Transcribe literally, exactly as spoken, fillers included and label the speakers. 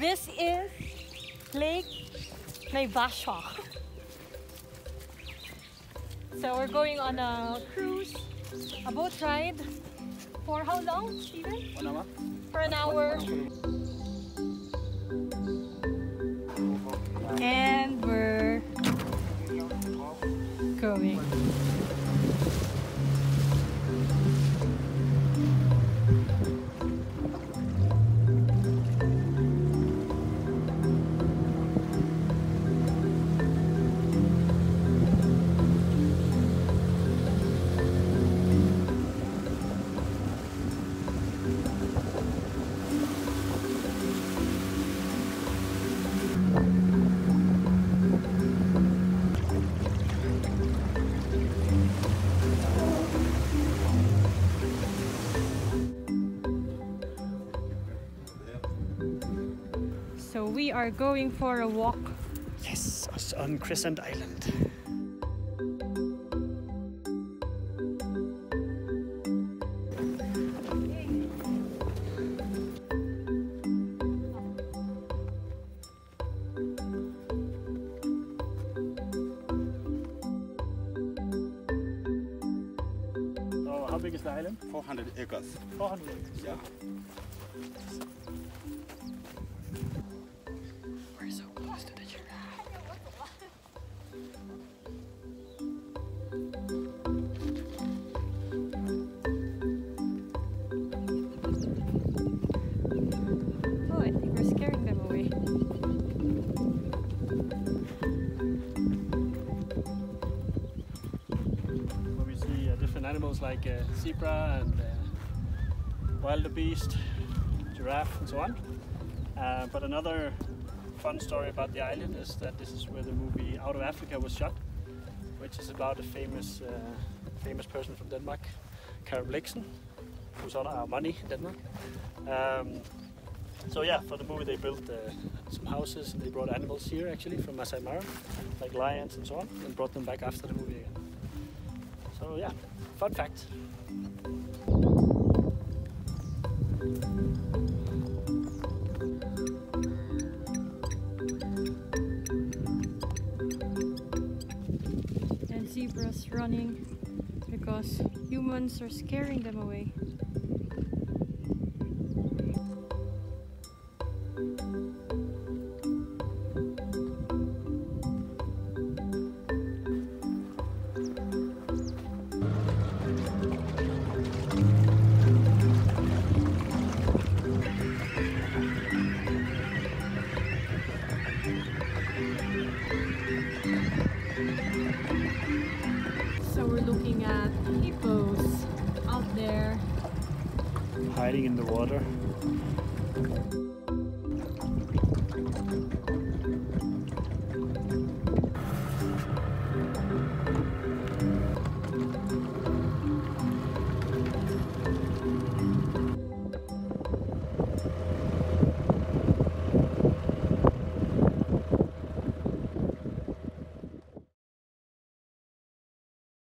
Speaker 1: This is Lake Naivasha. So we're going on a cruise, a boat ride. For how long, Steven?
Speaker 2: One hour.
Speaker 1: For an hour. And we're going. So we are going for a walk.
Speaker 2: Yes, us on Crescent Island.
Speaker 3: So how big is the island?
Speaker 4: four hundred acres.
Speaker 3: four hundred acres.
Speaker 4: Yeah.
Speaker 2: We're so close to the giraffe.
Speaker 1: Oh, I think we're scaring them away.
Speaker 3: Where we see uh, different animals like uh, zebra and uh, wildebeest, giraffe and so on. Uh, but another fun story about the island is that this is where the movie Out of Africa was shot, which is about a famous uh, famous person from Denmark, Karen Blixen, who's on our money in Denmark. Um, so yeah, for the movie they built uh, some houses and they brought animals here actually from Maasai Mara, like lions and so on, and brought them back after the movie again. So yeah, fun fact.
Speaker 1: And zebras running because humans are scaring them away. So we're looking at hippos out there.
Speaker 3: Hiding in the water.